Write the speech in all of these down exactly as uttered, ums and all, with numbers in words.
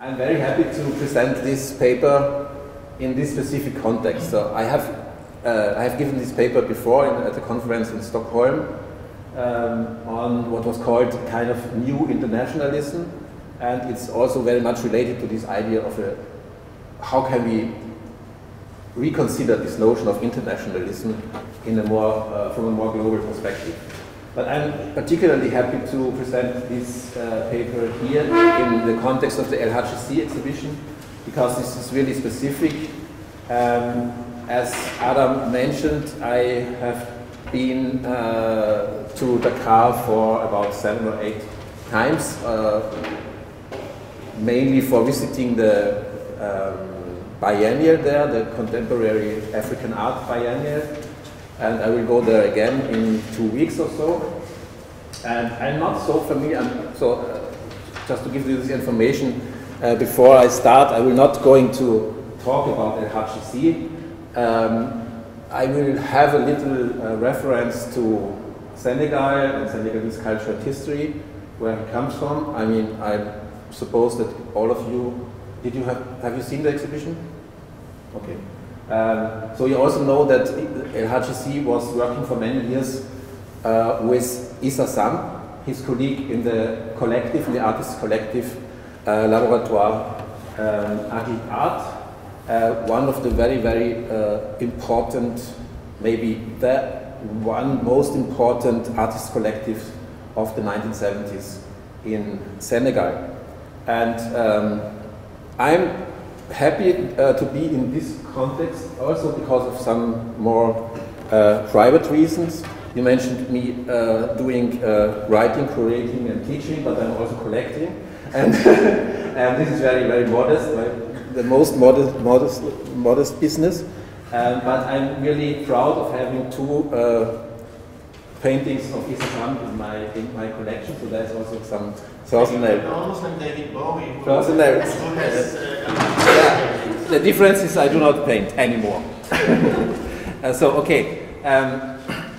I'm very happy to present this paper in this specific context. So I have, uh, I have given this paper before in, at a conference in Stockholm um, on what was called kind of new internationalism, and it's also very much related to this idea of a, how can we reconsider this notion of internationalism in a more, uh, from a more global perspective. But I'm particularly happy to present this uh, paper here in the context of the El Hadji Sea exhibition, because this is really specific. Um, as Adam mentioned, I have been uh, to Dakar for about seven or eight times, uh, mainly for visiting the um, biennial there, the Contemporary African Art Biennial. And I will go there again in two weeks or so. And I'm not so familiar, I'm, so uh, just to give you this information, uh, before I start, I will not going to talk about El Hadji Sea. Um, I will have a little uh, reference to Senegal and Senegalese culture and history, where it comes from. I mean, I suppose that all of you, did you have, have you seen the exhibition? Okay. Um, so you also know that El Hadji Sea was working for many years uh, with Issa Sam, his colleague in the collective, in the artist collective, uh, Laboratoire um, Agit Art, uh, one of the very, very uh, important, maybe the one most important artist collective of the nineteen seventies in Senegal. And um, I'm happy uh, to be in this context also because of some more uh, private reasons. You mentioned me uh, doing uh, writing, curating and teaching, but I'm also collecting. And, and this is very, very modest, right? The most modest, modest, modest business. Um, but I'm really proud of having two uh, paintings of Issa Sam in my, in my collection, so there's also some personal. Almost like David Bowie. Personal. Who has, uh, yeah. The difference is I do not paint anymore. uh, so, okay. Um,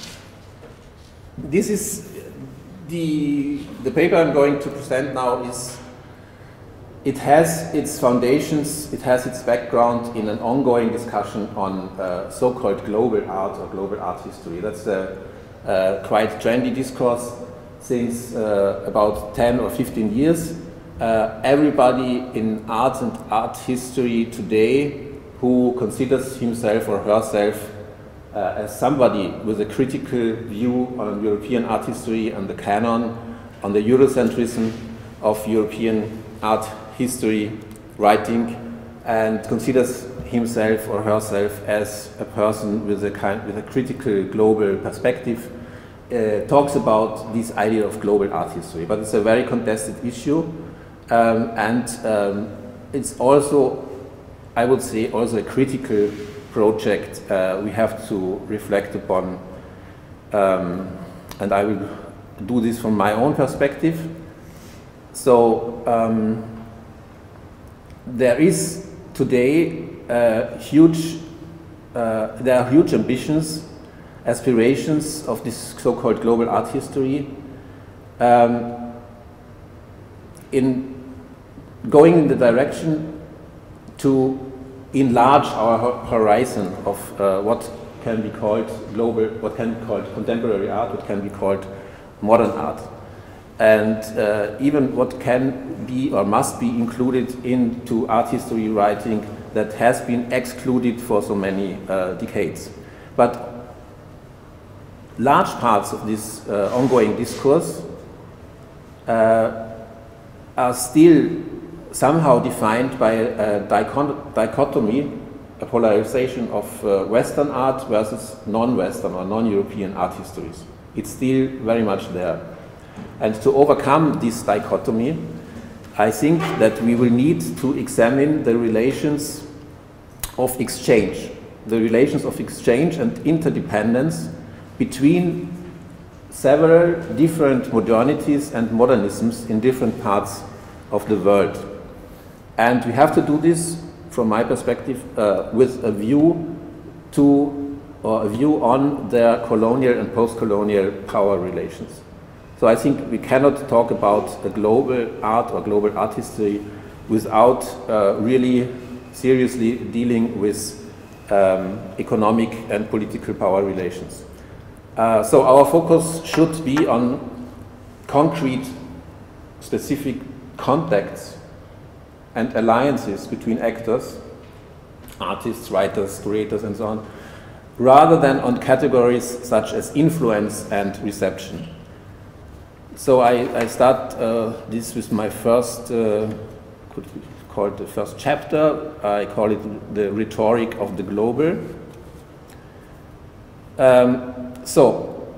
this is the, the paper I'm going to present now is, it has its foundations, it has its background in an ongoing discussion on uh, so-called global art or global art history. That's a, a quite trendy discourse since uh, about ten or fifteen years. Uh, everybody in art and art history today who considers himself or herself uh, as somebody with a critical view on European art history and the canon, on the Eurocentrism of European art history writing, and considers himself or herself as a person with a kind with a critical global perspective, uh, talks about this idea of global art history. But it's a very contested issue. Um, and um, it's also, I would say, also a critical project uh, we have to reflect upon. Um, and I will do this from my own perspective. So um, there is today uh, huge, uh, there are huge ambitions, aspirations of this so-called global art history. Um, in going in the direction to enlarge our horizon of uh, what can be called global, what can be called contemporary art, what can be called modern art, and uh, even what can be or must be included into art history writing that has been excluded for so many uh, decades. But large parts of this uh, ongoing discourse uh, are still somehow defined by a dichotomy, a polarization of uh, Western art versus non-Western or non-European art histories. It's still very much there. And to overcome this dichotomy, I think that we will need to examine the relations of exchange, the relations of exchange and interdependence between several different modernities and modernisms in different parts of the world. And we have to do this, from my perspective, uh, with a view to, or a view on their colonial and post-colonial power relations. So I think we cannot talk about a global art or global art history without uh, really seriously dealing with um, economic and political power relations. Uh, so our focus should be on concrete, specific contacts and alliances between actors, artists, writers, curators, and so on, rather than on categories such as influence and reception. So I, I start uh, this with my first, uh, could we call it the first chapter. I call it the rhetoric of the global. Um, so,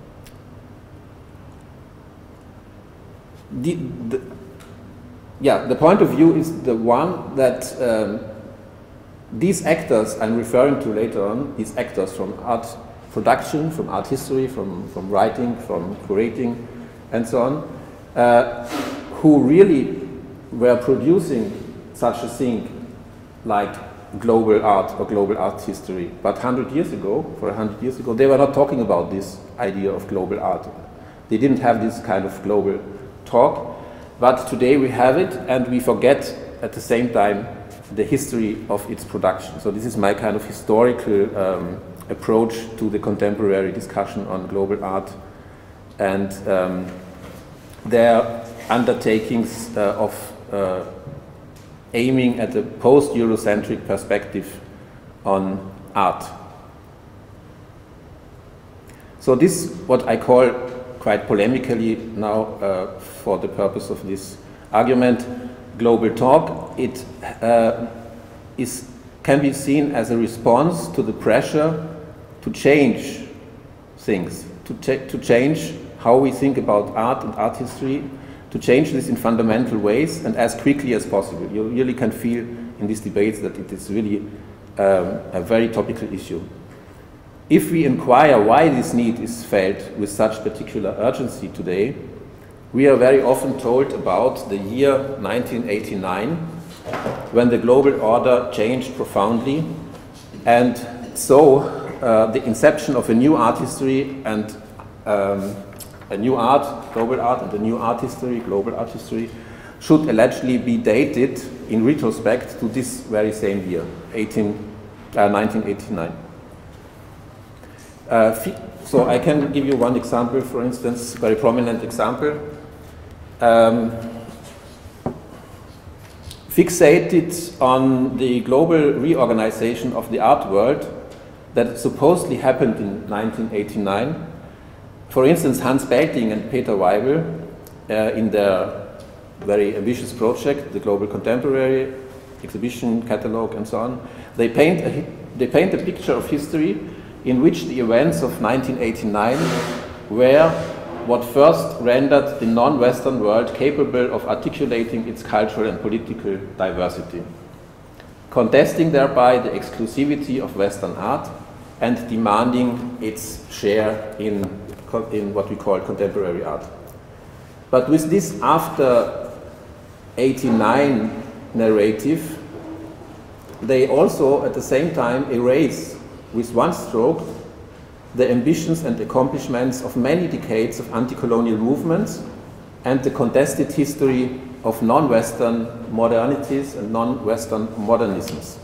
the, the, yeah, the point of view is the one that um, these actors I'm referring to later on, these actors from art production, from art history, from, from writing, from curating, and so on, uh, who really were producing such a thing like global art or global art history. But one hundred years ago, for one hundred years ago, they were not talking about this idea of global art. They didn't have this kind of global talk, but today we have it, and we forget at the same time the history of its production. So this is my kind of historical um, approach to the contemporary discussion on global art and um, their undertakings uh, of uh, aiming at a post-Eurocentric perspective on art. So this, what I call quite polemically now uh, for the purpose of this argument, global talk, it uh, is, can be seen as a response to the pressure to change things, to, to change how we think about art and art history, to change this in fundamental ways and as quickly as possible. You really can feel in these debates that it is really um, a very topical issue. If we inquire why this need is felt with such particular urgency today, we are very often told about the year nineteen eighty-nine, when the global order changed profoundly, and so uh, the inception of a new art history and um, a new art, global art, and a new art history, global art history, should allegedly be dated in retrospect to this very same year, nineteen eighty-nine. Uh, so I can give you one example, for instance, very prominent example. Um, fixated on the global reorganization of the art world that supposedly happened in nineteen eighty-nine. For instance, Hans Belting and Peter Weibel, uh, in their very ambitious project, the Global Contemporary Exhibition Catalogue and so on, they paint a, they paint a picture of history in which the events of nineteen eighty-nine were what first rendered the non-Western world capable of articulating its cultural and political diversity, contesting thereby the exclusivity of Western art and demanding its share in, in what we call contemporary art. But with this after eighty-nine narrative, they also at the same time erase with one stroke the ambitions and accomplishments of many decades of anti-colonial movements and the contested history of non-Western modernities and non-Western modernisms.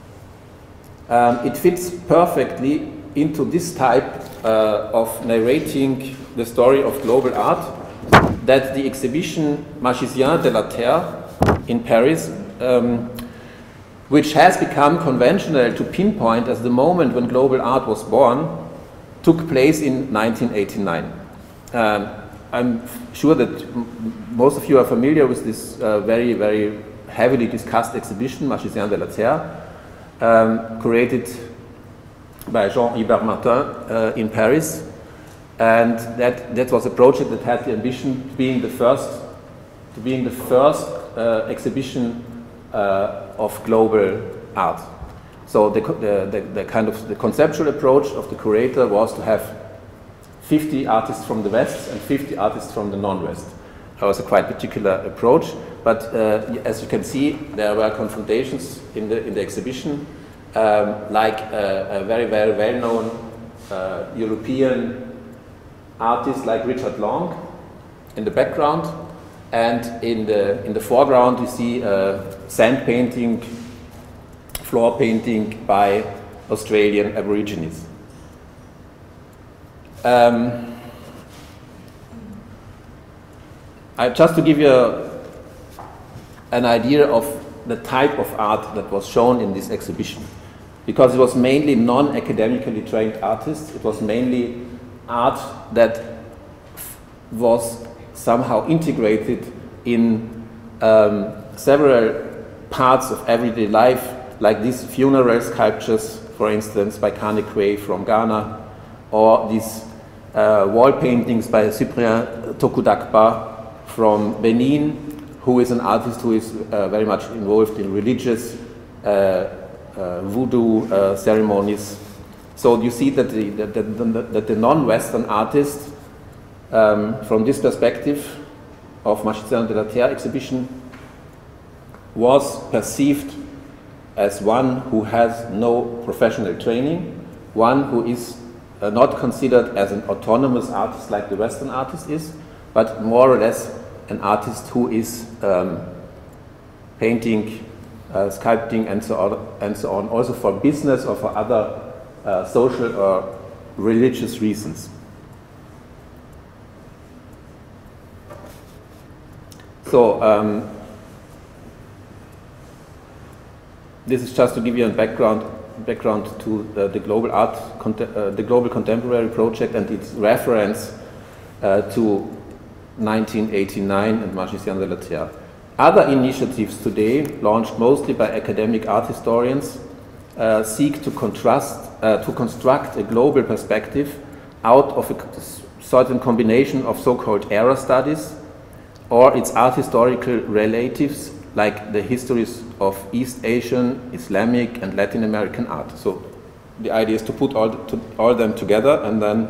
Um, it fits perfectly into this type uh, of narrating the story of global art that the exhibition Magicien de la Terre in Paris, um, which has become conventional to pinpoint as the moment when global art was born, took place in nineteen eighty-nine. Um, I'm sure that m most of you are familiar with this uh, very, very heavily discussed exhibition, Magicien de la Terre, um, created by Jean-Hubert Martin uh, in Paris. And that, that was a project that had the ambition to being the first, to being the first uh, exhibition uh, of global art. So the, the, the, the kind of the conceptual approach of the curator was to have fifty artists from the West and fifty artists from the non-West. That was a quite particular approach, but uh, as you can see, there were confrontations in the, in the exhibition, um, like a, a very, very well-known uh, European artist like Richard Long in the background, and in the, in the foreground you see a sand painting, floor painting by Australian Aborigines. Um, I, just to give you a, an idea of the type of art that was shown in this exhibition, because it was mainly non-academically trained artists. It was mainly art that was somehow integrated in um, several parts of everyday life, like these funeral sculptures, for instance, by Kane Kwei from Ghana, or these uh, wall paintings by Cyprien Tokudakba from Benin, who is an artist who is uh, very much involved in religious uh, uh, voodoo uh, ceremonies. So you see that the, that the, that the non-Western artist, um, from this perspective of Magicien de la Terre exhibition, was perceived as one who has no professional training, one who is uh, not considered as an autonomous artist like the Western artist is, but more or less an artist who is um, painting, uh, sculpting, and so on, and so on, also for business or for other uh, social or religious reasons. So um, this is just to give you a background background to uh, the global art, uh, the global contemporary project and its reference uh, to nineteen eighty-nine and Magicien de la Terre. Other initiatives today, launched mostly by academic art historians, uh, seek to contrast, uh, to construct a global perspective out of a certain combination of so-called era studies or its art historical relatives, like the histories of East Asian, Islamic, and Latin American art. So the idea is to put all, to, all them together, and then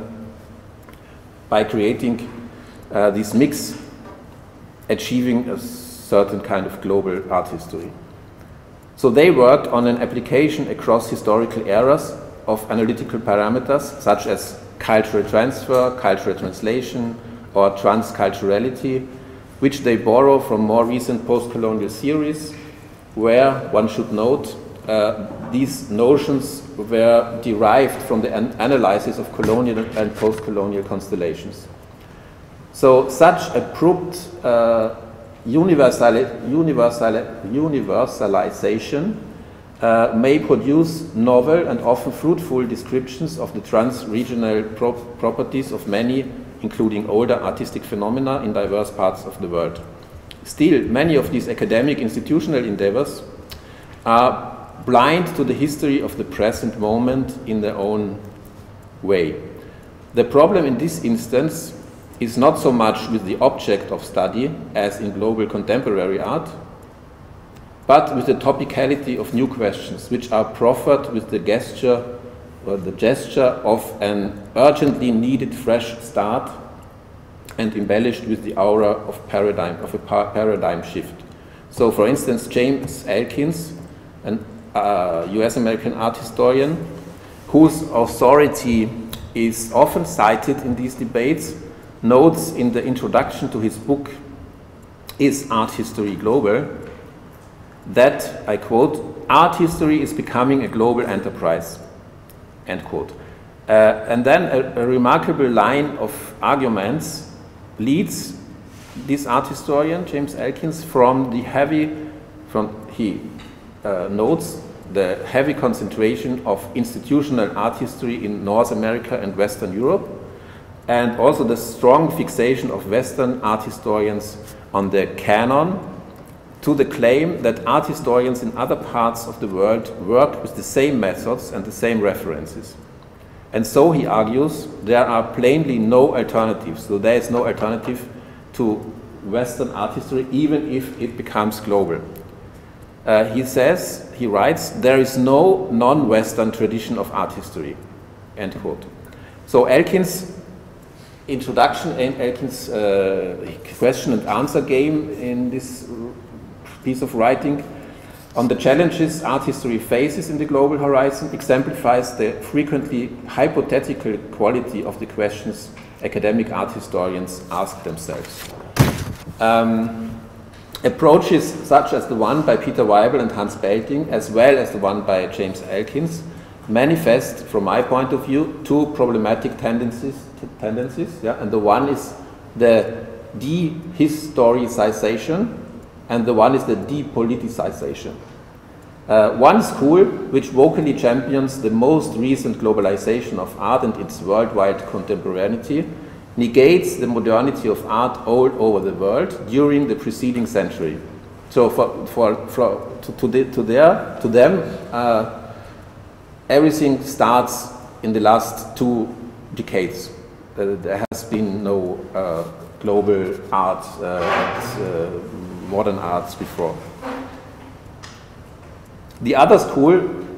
by creating uh, this mix, achieving a certain kind of global art history. So they worked on an application across historical eras of analytical parameters such as cultural transfer, cultural translation, or transculturality, which they borrow from more recent post-colonial theories, where, one should note, uh, these notions were derived from the an analysis of colonial and post-colonial constellations. So such abrupt uh, universal, universal, universalization uh, may produce novel and often fruitful descriptions of the trans-regional pro properties of many, including older artistic phenomena in diverse parts of the world. Still, many of these academic institutional endeavors are blind to the history of the present moment in their own way. The problem in this instance is not so much with the object of study as in global contemporary art, but with the topicality of new questions which are proffered with the gesture or the gesture of an urgently needed fresh start and embellished with the aura of paradigm of a par paradigm shift. So, for instance, James Elkins, an uh, U S American art historian, whose authority is often cited in these debates, notes in the introduction to his book, Is Art History Global?, that, I quote, "Art history is becoming a global enterprise," end quote. Uh, and then a, a remarkable line of arguments leads this art historian, James Elkins, from the heavy, from, he uh, notes the heavy concentration of institutional art history in North America and Western Europe, and also the strong fixation of Western art historians on the canon, to the claim that art historians in other parts of the world work with the same methods and the same references. And so, he argues, there are plainly no alternatives. So there is no alternative to Western art history, even if it becomes global. Uh, he says, he writes, there is no non-Western tradition of art history, end quote. So Elkins' introduction and Elkins' uh, question and answer game in this piece of writing on the challenges art history faces in the global horizon exemplifies the frequently hypothetical quality of the questions academic art historians ask themselves. Um, approaches such as the one by Peter Weibel and Hans Belting, as well as the one by James Elkins, manifest, from my point of view, two problematic tendencies. tendencies yeah? And the one is the dehistoricization, and the one is the depoliticization. Uh, one school, which vocally champions the most recent globalization of art and its worldwide contemporaneity, negates the modernity of art all over the world during the preceding century. So for, for, for, to, to, the, to, their, to them, uh, everything starts in the last two decades. Uh, there has been no uh, global art uh, and uh, modern arts before. The other school,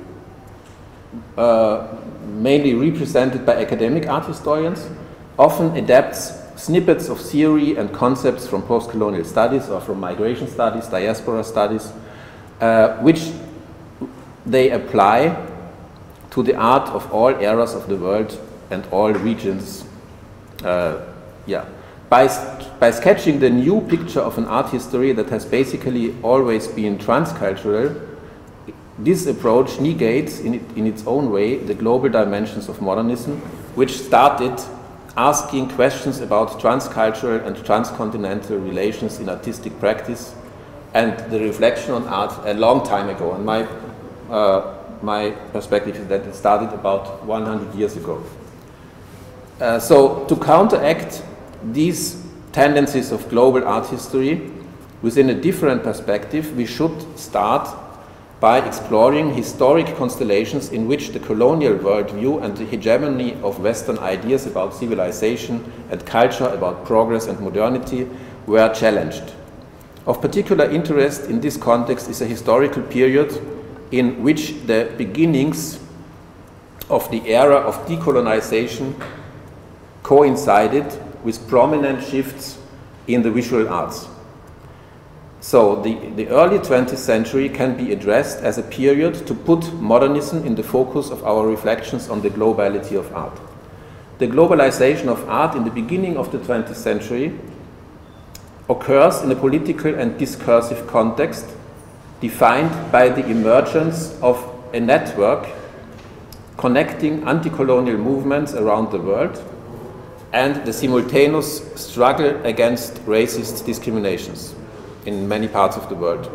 uh, mainly represented by academic art historians, often adapts snippets of theory and concepts from post-colonial studies or from migration studies, diaspora studies, uh, which they apply to the art of all eras of the world and all regions. Uh, yeah. By, by sketching the new picture of an art history that has basically always been transcultural, this approach negates in, it, in its own way the global dimensions of modernism, which started asking questions about transcultural and transcontinental relations in artistic practice and the reflection on art a long time ago. And my, uh, my perspective is that it started about one hundred years ago. Uh, so to counteract these tendencies of global art history within a different perspective, we should start by exploring historic constellations in which the colonial worldview and the hegemony of Western ideas about civilization and culture, about progress and modernity, were challenged. Of particular interest in this context is a historical period in which the beginnings of the era of decolonization coincided with prominent shifts in the visual arts. So the, the early twentieth century can be addressed as a period to put modernism in the focus of our reflections on the globality of art. The globalization of art in the beginning of the twentieth century occurs in a political and discursive context defined by the emergence of a network connecting anti-colonial movements around the world and the simultaneous struggle against racist discriminations in many parts of the world.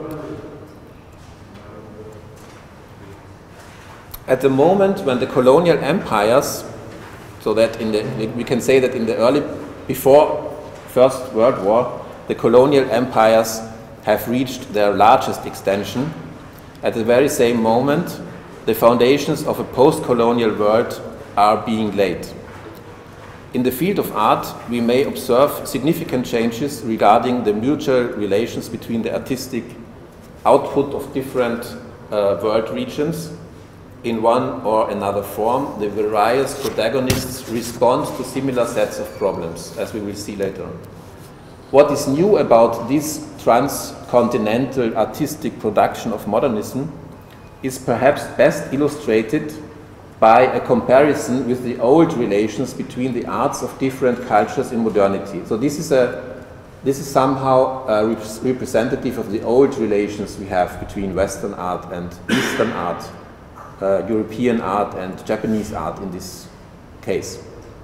At the moment when the colonial empires, so that in the, we can say that in the early, before First World War, the colonial empires have reached their largest extension. At the very same moment, the foundations of a post-colonial world are being laid. In the field of art, we may observe significant changes regarding the mutual relations between the artistic output of different uh, world regions. In one or another form, the various protagonists respond to similar sets of problems, as we will see later on. What is new about this transcontinental artistic production of modernism is perhaps best illustrated by a comparison with the old relations between the arts of different cultures in modernity. So this is, a, this is somehow uh, rep representative of the old relations we have between Western art and Eastern art, uh, European art and Japanese art in this case.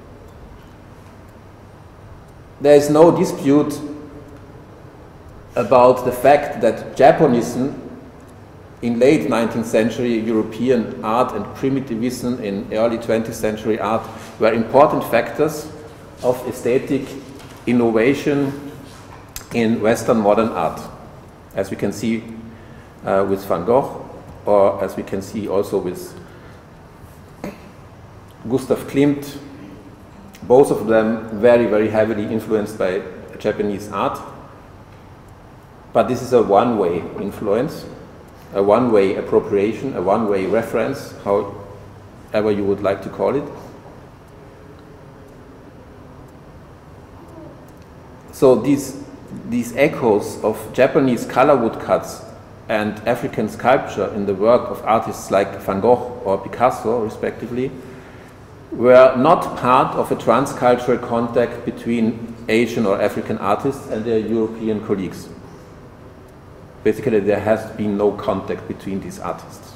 There is no dispute about the fact that Japonism in late nineteenth century European art and primitivism in early twentieth century art were important factors of aesthetic innovation in Western modern art, as we can see uh, with Van Gogh, or as we can see also with Gustav Klimt, both of them very, very heavily influenced by Japanese art. But this is a one-way influence, a one-way appropriation, a one-way reference, however you would like to call it. So these, these echoes of Japanese color woodcuts and African sculpture in the work of artists like Van Gogh or Picasso, respectively, were not part of a transcultural contact between Asian or African artists and their European colleagues. Basically, there has been no contact between these artists.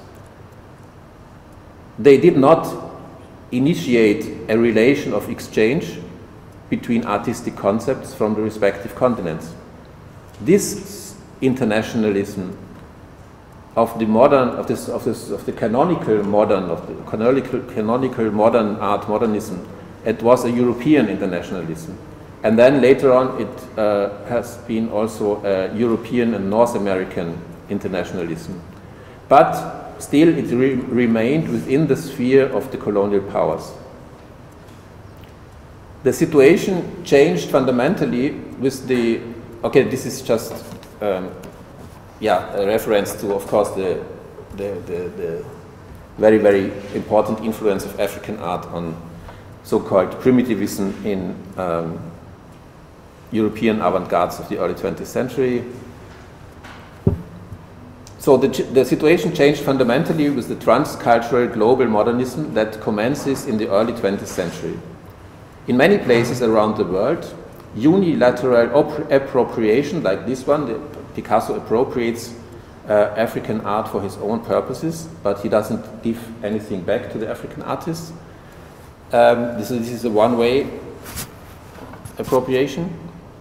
They did not initiate a relation of exchange between artistic concepts from the respective continents. This internationalism of the modern, of this, of this, of the canonical modern, of the canonical, canonical modern art, modernism, it was a European internationalism. And then later on, it uh, has been also a European and North American internationalism. But still, it re remained within the sphere of the colonial powers. The situation changed fundamentally with the, okay, this is just, um, yeah, a reference to, of course, the, the, the, the very, very important influence of African art on so-called primitivism in um, European avant-gardes of the early twentieth century. So the, the situation changed fundamentally with the transcultural global modernism that commences in the early twentieth century. In many places around the world, unilateral appropriation, like this one, the Picasso appropriates uh, African art for his own purposes, but he doesn't give anything back to the African artists. Um, this, is, this is a one-way appropriation.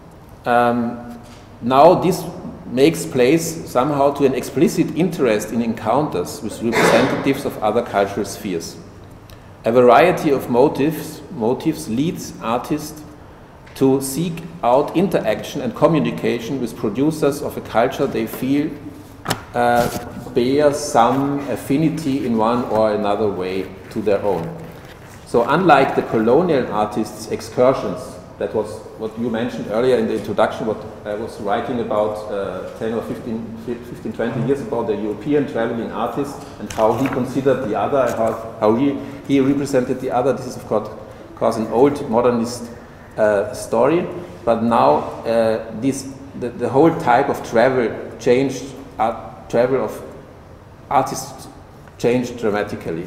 Um, now this makes place somehow to an explicit interest in encounters with representatives of other cultural spheres. A variety of motives, motives leads artists to seek out interaction and communication with producers of a culture they feel uh, bears some affinity in one or another way to their own. So unlike the colonial artists' excursions, that was what you mentioned earlier in the introduction, what I was writing about uh, ten or fifteen, fifteen, twenty years ago, the European traveling artist and how he considered the other, and how, how he, he represented the other. This is, of course, of course an old modernist uh, story, but now uh, this, the, the whole type of travel changed, art, travel of artists changed dramatically.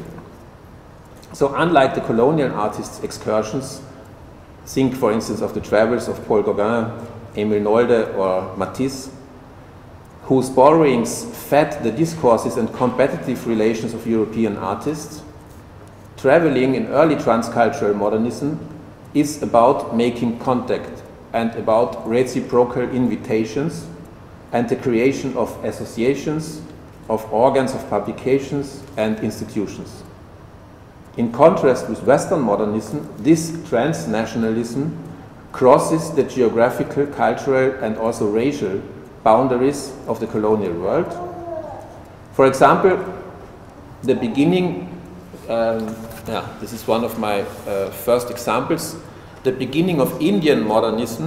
So unlike the colonial artists' excursions, think, for instance, of the travels of Paul Gauguin, Emil Nolde, or Matisse, whose borrowings fed the discourses and competitive relations of European artists. Traveling in early transcultural modernism is about making contact and about reciprocal invitations and the creation of associations, of organs of publications and institutions. In contrast with Western modernism, this transnationalism crosses the geographical, cultural, and also racial boundaries of the colonial world. For example, the beginning, um, yeah, this is one of my uh, first examples, the beginning of Indian modernism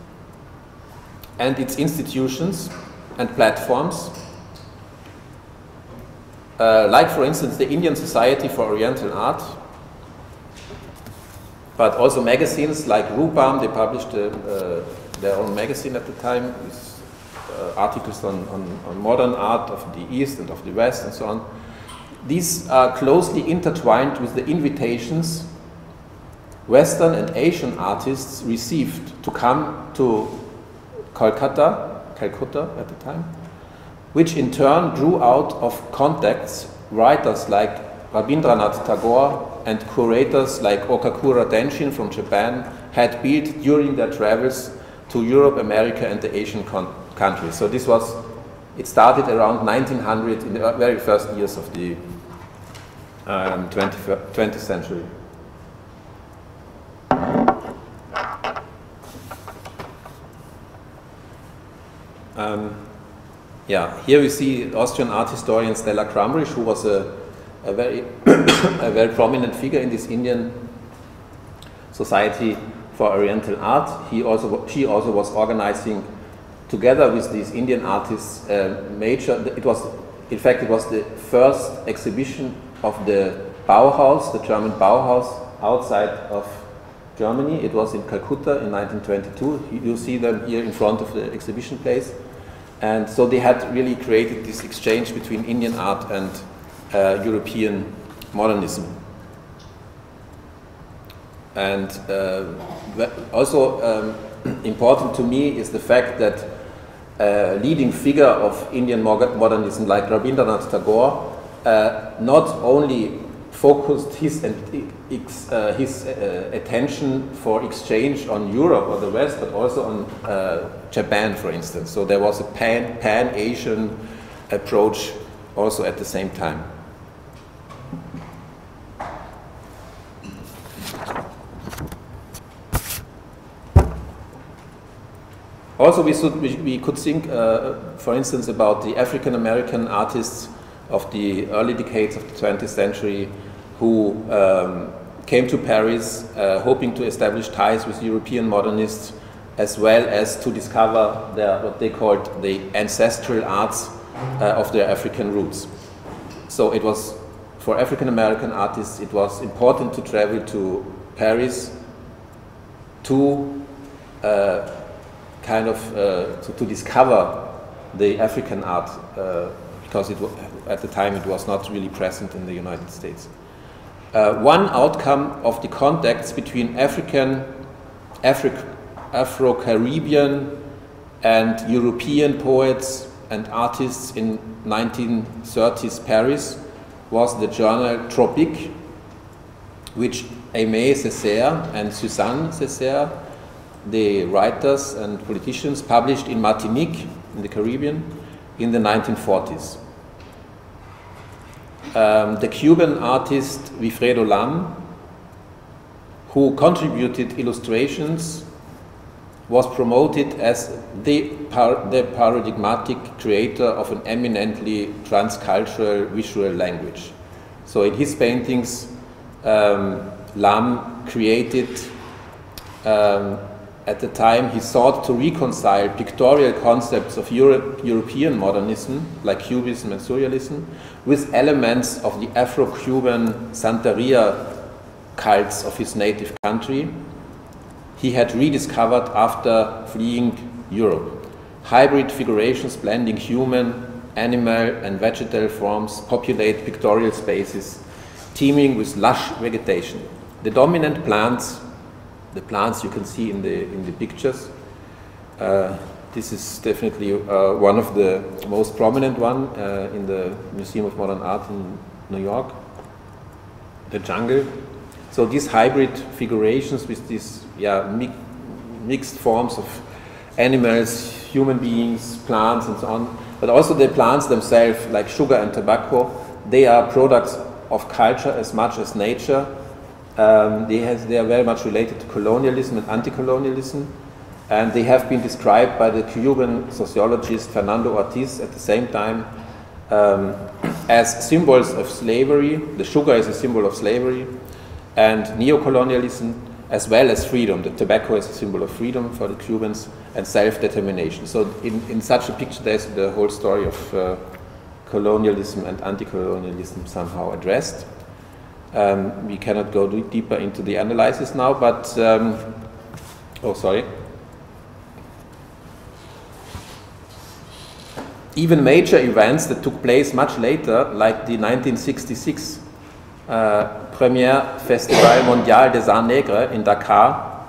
and its institutions and platforms. Uh, like, for instance, the Indian Society for Oriental Art, but also magazines like Rupam. They published uh, uh, their own magazine at the time with uh, articles on, on, on modern art of the East and of the West and so on. These are closely intertwined with the invitations Western and Asian artists received to come to Kolkata, Calcutta at the time, which in turn grew out of contacts writers like Rabindranath Tagore and curators like Okakura Denshin from Japan had built during their travels to Europe, America, and the Asian countries. So this was, it started around nineteen hundred, in the very first years of the um, twentieth century. Um, Yeah, here we see Austrian art historian Stella Kramrich, who was a, a very a very prominent figure in this Indian Society for Oriental Art. He also she also was organizing, together with these Indian artists, a major. It was, in fact, it was the first exhibition of the Bauhaus, the German Bauhaus, outside of Germany. It was in Calcutta in nineteen twenty-two. You see them here in front of the exhibition place. And so they had really created this exchange between Indian art and uh, European modernism. And uh, also um, important to me is the fact that a leading figure of Indian modernism like Rabindranath Tagore uh, not only focused his, uh, his uh, attention for exchange on Europe or the West, but also on uh, Japan, for instance. So there was a pan, pan-Asian approach also at the same time. Also, we, should, we, we could think, uh, for instance, about the African-American artists of the early decades of the twentieth century who um, came to Paris uh, hoping to establish ties with European modernists, as well as to discover their, what they called the ancestral arts uh, of their African roots. So it was, for African-American artists, it was important to travel to Paris to uh, kind of uh, to, to discover the African art, uh, because it at the time it was not really present in the United States. Uh, one outcome of the contacts between African, Afri Afro-Caribbean and European poets and artists in nineteen thirties Paris was the journal Tropique, which Aimé Césaire and Suzanne Césaire, the writers and politicians, published in Martinique, in the Caribbean, in the nineteen forties. Um, the Cuban artist Wilfredo Lam, who contributed illustrations, was promoted as the, par the paradigmatic creator of an eminently transcultural visual language. So in his paintings, um, Lam created um, at the time, he sought to reconcile pictorial concepts of Euro European modernism, like Cubism and Surrealism, with elements of the Afro-Cuban Santeria cults of his native country he had rediscovered after fleeing Europe. Hybrid figurations blending human, animal, and vegetal forms populate pictorial spaces, teeming with lush vegetation. The dominant plants The plants you can see in the in the pictures. Uh, this is definitely uh, one of the most prominent one uh, in the Museum of Modern Art in New York. The jungle. So these hybrid figurations with these yeah mi mixed forms of animals, human beings, plants, and so on. But also the plants themselves, like sugar and tobacco, they are products of culture as much as nature. Um, they, has, they are very much related to colonialism and anti-colonialism, and they have been described by the Cuban sociologist Fernando Ortiz at the same time um, as symbols of slavery. The sugar is a symbol of slavery and neocolonialism, as well as freedom. The tobacco is a symbol of freedom for the Cubans and self-determination. So in, in such a picture there's the whole story of uh, colonialism and anti-colonialism somehow addressed. Um, we cannot go deeper into the analysis now, but, um, oh, sorry. Even major events that took place much later, like the nineteen sixty-six uh, Premier Festival Mondial des Arts Nègres in Dakar,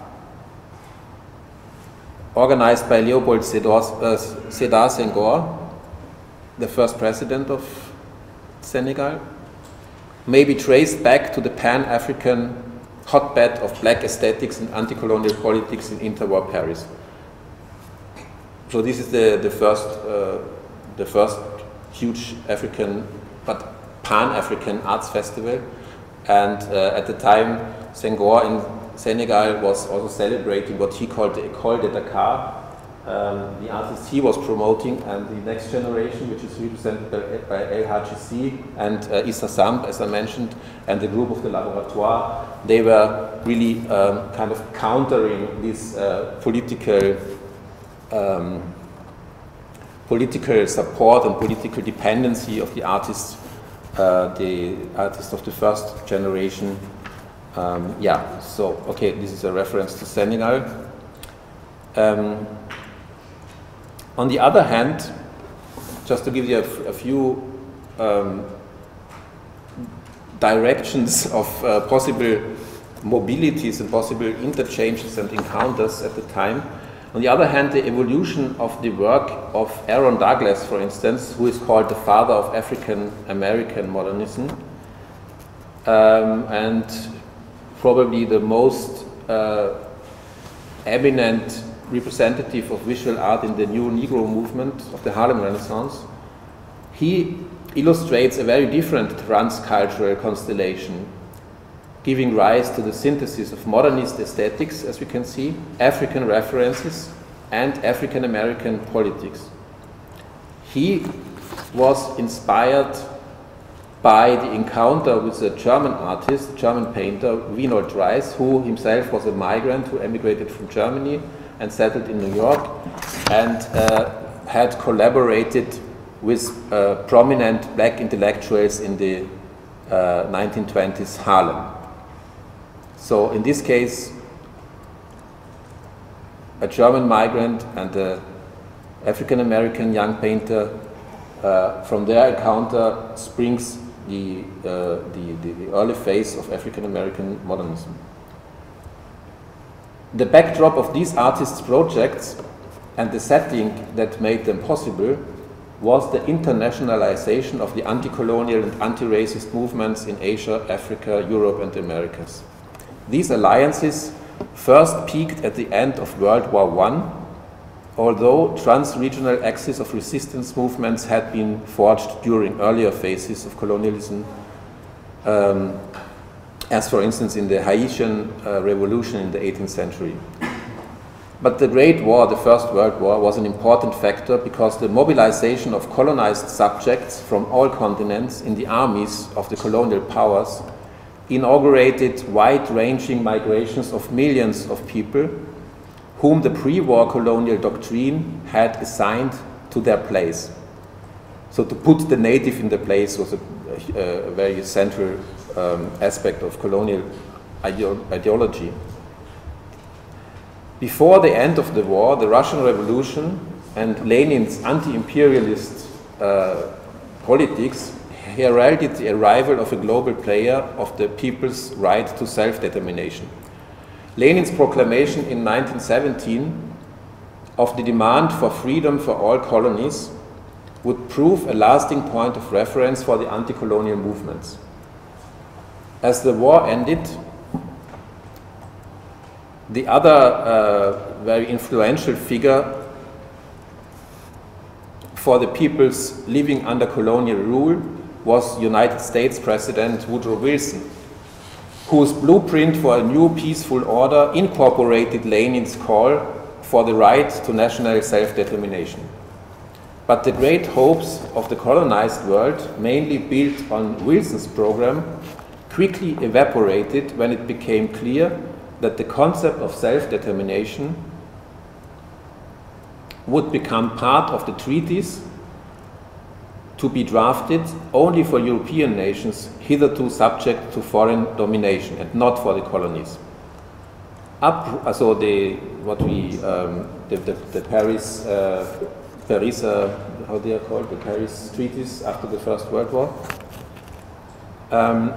organized by Léopold uh, Sédar Senghor, the first president of Senegal, may be traced back to the Pan-African hotbed of black aesthetics and anti-colonial politics in interwar Paris. So this is the, the, first, uh, the first huge African, but Pan-African arts festival. And uh, at the time, Senghor in Senegal was also celebrating what he called the École de Dakar, um, the artists he was promoting, and the next generation, which is represented by, by El Hadji Sy and uh, Issa Samb, as I mentioned, and the group of the Laboratoire. They were really um, kind of countering this uh, political um, political support and political dependency of the artists, uh, the artists of the first generation. Um, yeah, so, okay, this is a reference to Senegal. Um, on the other hand, just to give you a, a few um, directions of uh, possible mobilities and possible interchanges and encounters at the time, On the other hand, the evolution of the work of Aaron Douglas, for instance, who is called the father of African American modernism, um, and probably the most uh, eminent representative of visual art in the new Negro movement of the Harlem Renaissance, he illustrates a very different transcultural constellation, giving rise to the synthesis of modernist aesthetics, as we can see, African references, and African American politics. He was inspired by the encounter with a German artist, German painter, Winold Reiss, who himself was a migrant who emigrated from Germany and settled in New York, and uh, had collaborated with uh, prominent black intellectuals in the uh, nineteen twenties Harlem. So in this case, a German migrant and an African-American young painter, uh, from their encounter springs the, uh, the, the, the early phase of African-American modernism. The backdrop of these artists' projects and the setting that made them possible was the internationalization of the anti-colonial and anti-racist movements in Asia, Africa, Europe, and the Americas. These alliances first peaked at the end of World War One, although trans-regional axes of resistance movements had been forged during earlier phases of colonialism, um, as for instance in the Haitian uh, Revolution in the eighteenth century. But the Great War, the First World War, was an important factor because the mobilization of colonized subjects from all continents in the armies of the colonial powers inaugurated wide-ranging migrations of millions of people whom the pre-war colonial doctrine had assigned to their place. So to put the native in the place was a, a, a very central um, aspect of colonial ideo ideology. Before the end of the war, the Russian Revolution and Lenin's anti-imperialist uh, politics heralded the arrival of a global player of the people's right to self-determination. Lenin's proclamation in nineteen seventeen of the demand for freedom for all colonies would prove a lasting point of reference for the anti-colonial movements. As the war ended, the other uh, very influential figure for the peoples living under colonial rule was United States President Woodrow Wilson, whose blueprint for a new peaceful order incorporated Lenin's call for the right to national self-determination. But the great hopes of the colonized world, mainly built on Wilson's program, quickly evaporated when it became clear that the concept of self-determination would become part of the treaties to be drafted only for European nations hitherto subject to foreign domination and not for the colonies. Up, so the what we um, the, the, the Paris uh, Paris uh, how they are called the Paris treaties after the First World War. Um,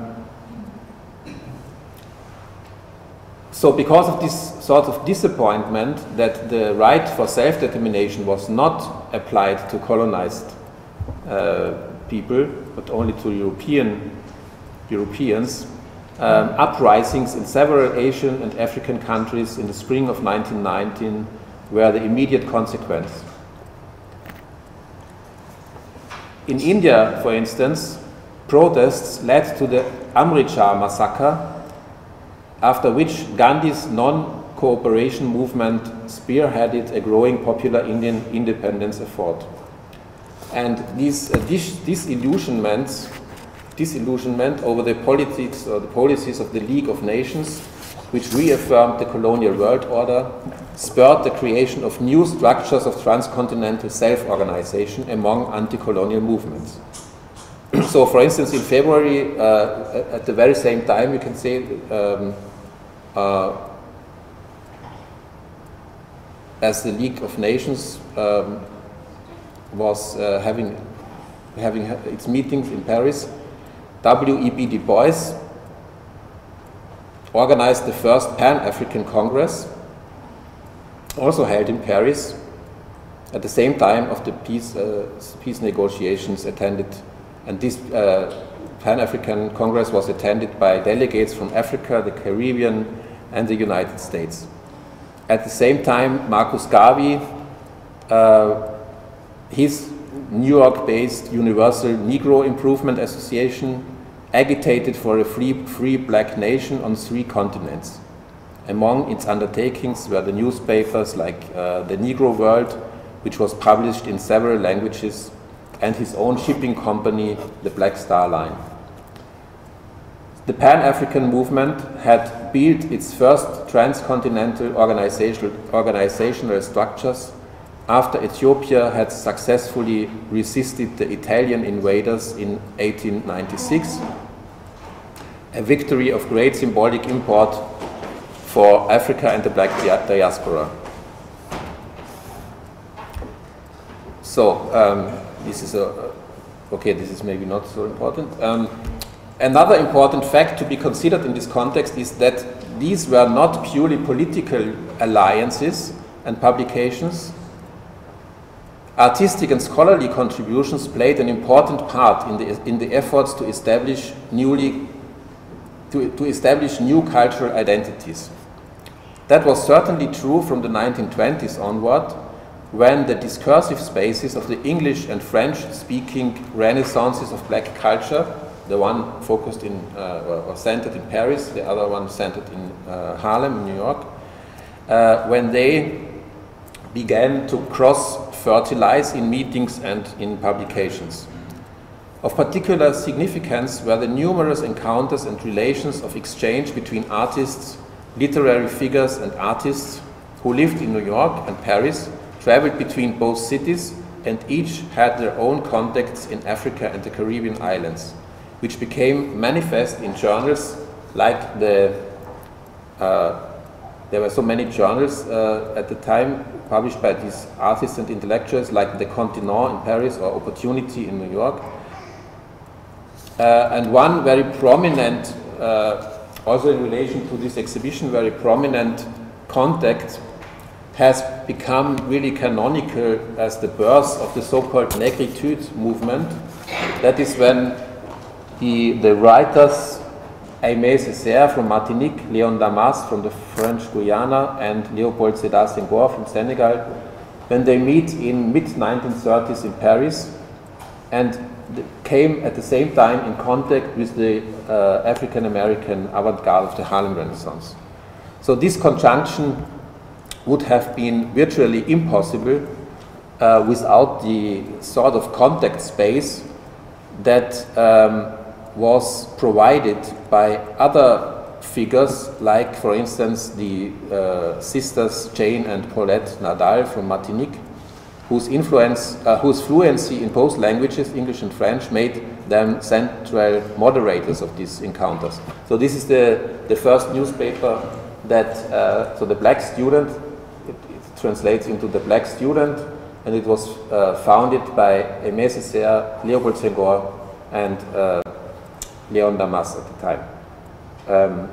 so because of this sort of disappointment that the right for self-determination was not applied to colonized Uh, people, but only to European Europeans, um, uprisings in several Asian and African countries in the spring of nineteen nineteen were the immediate consequence. In India, for instance, protests led to the Amritsar massacre, after which Gandhi's non-cooperation movement spearheaded a growing popular Indian independence effort. And these uh, dis disillusionments, disillusionment over the politics or the policies of the League of Nations, which reaffirmed the colonial world order, spurred the creation of new structures of transcontinental self-organization among anti-colonial movements. So, for instance, in February, uh, at the very same time, you can say, um, uh, as the League of Nations um, was uh, having, having its meetings in Paris, W E B Du Bois organized the first Pan-African Congress also held in Paris at the same time of the peace, uh, peace negotiations attended, and this uh, Pan-African Congress was attended by delegates from Africa, the Caribbean, and the United States. At the same time, Marcus Garvey, uh, his New York-based Universal Negro Improvement Association, agitated for a free, free black nation on three continents. Among its undertakings were the newspapers like uh, the Negro World, which was published in several languages, and his own shipping company, the Black Star Line. The Pan-African movement had built its first transcontinental organizational, organizational structures after Ethiopia had successfully resisted the Italian invaders in eighteen ninety-six, a victory of great symbolic import for Africa and the black diaspora. So, um, this is a, okay, this is maybe not so important. Um, another important fact to be considered in this context is that these were not purely political alliances and publications. Artistic and scholarly contributions played an important part in the, in the efforts to establish newly, to, to establish new cultural identities. That was certainly true from the nineteen twenties onward, when the discursive spaces of the English and French-speaking renaissances of black culture, the one focused in, uh, or, or centered in Paris, the other one centered in uh, Harlem, in New York, uh, when they began to cross-fertilize in meetings and in publications. Of particular significance were the numerous encounters and relations of exchange between artists, literary figures and artists who lived in New York and Paris, traveled between both cities, and each had their own contacts in Africa and the Caribbean islands, which became manifest in journals like the, uh, there were so many journals uh, at the time published by these artists and intellectuals like The Continent in Paris or Opportunity in New York. Uh, and one very prominent, uh, also in relation to this exhibition, very prominent contact has become really canonical as the birth of the so-called Negritude movement. That is when the, the writers Aimé Césaire from Martinique, Léon Damas from the French Guiana, and Léopold Sédar Senghor from Senegal, when they meet in mid nineteen thirties in Paris, and came at the same time in contact with the uh, African-American avant-garde of the Harlem Renaissance. So this conjunction would have been virtually impossible uh, without the sort of contact space that um, was provided by other figures, like, for instance, the uh, sisters Jane and Paulette Nadal from Martinique, whose influence, uh, whose fluency in both languages, English and French, made them central moderators of these encounters. So this is the, the first newspaper that, uh, so the Black Student, it, it translates into the Black Student, and it was uh, founded by Aimé Césaire, Léopold Senghor, and uh, Léon Damas at the time. Um,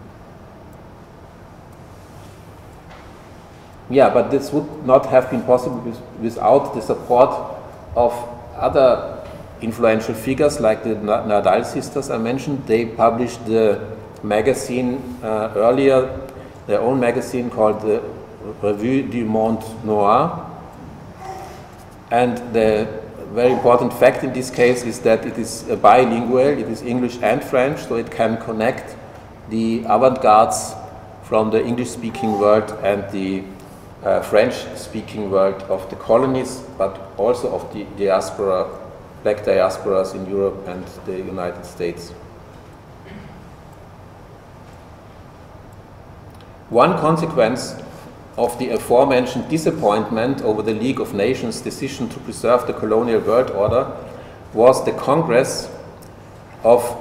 yeah, but this would not have been possible with, without the support of other influential figures like the Nadal sisters I mentioned. They published the magazine uh, earlier, their own magazine called the Revue du Monde Noir. And the very important fact in this case is that it is uh, bilingual, it is English and French, so it can connect the avant-gardes from the English-speaking world and the uh, French-speaking world of the colonies, but also of the diaspora, black diasporas in Europe and the United States. One consequence of the aforementioned disappointment over the League of Nations' decision to preserve the colonial world order was the Congress of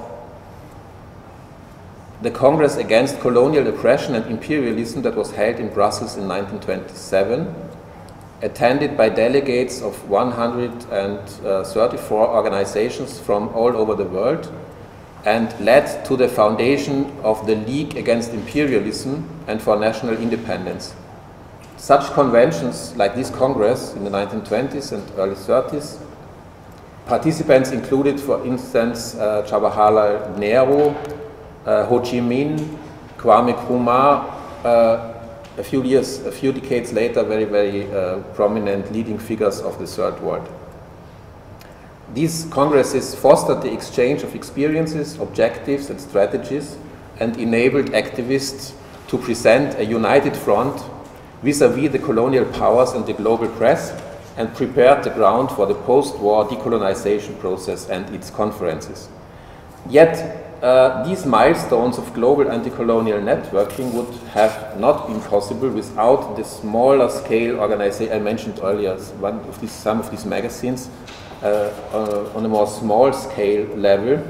the Congress Against Colonial Oppression and Imperialism that was held in Brussels in nineteen twenty-seven, attended by delegates of one hundred thirty-four organizations from all over the world, and led to the foundation of the League Against Imperialism and for National Independence. such conventions like this Congress in the nineteen twenties and early thirties, participants included, for instance, uh, Jawaharlal Nehru, uh, Ho Chi Minh, Kwame Nkrumah, uh, a few years, a few decades later, very, very uh, prominent leading figures of the Third World. These congresses fostered the exchange of experiences, objectives, and strategies, and enabled activists to present a united front vis-à-vis the colonial powers and the global press, and prepared the ground for the post-war decolonization process and its conferences. Yet, uh, these milestones of global anti-colonial networking would have not been possible without the smaller scale organization I mentioned earlier. One of these, some of these magazines uh, uh, on a more small scale level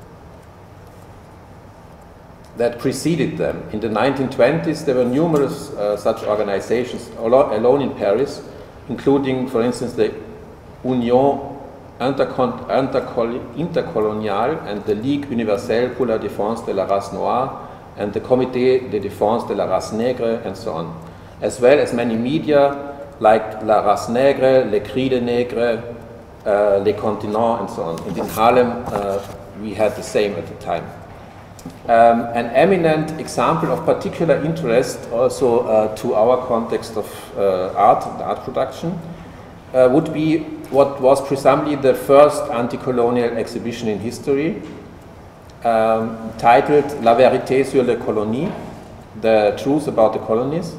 that preceded them. In the nineteen twenties, there were numerous uh, such organizations alone in Paris, including, for instance, the Union Intercoloniale and the Ligue Universelle pour la Défense de la Race Noire and the Comité de Défense de la Race Nègre, and so on, as well as many media like La Race Nègre, Les Cris des Nègres, uh, Les Continents, and so on. And in Harlem, uh, we had the same at the time. Um, an eminent example of particular interest also uh, to our context of uh, art and art production uh, would be what was presumably the first anti-colonial exhibition in history, um, titled La Vérité sur les colonies, The Truth About the Colonies,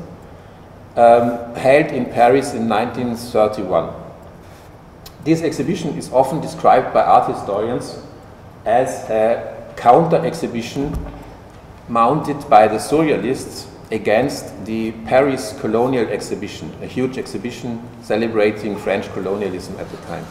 um, held in Paris in nineteen thirty-one. This exhibition is often described by art historians as a counter-exhibition mounted by the surrealists against the Paris Colonial Exhibition, a huge exhibition celebrating French colonialism at the time.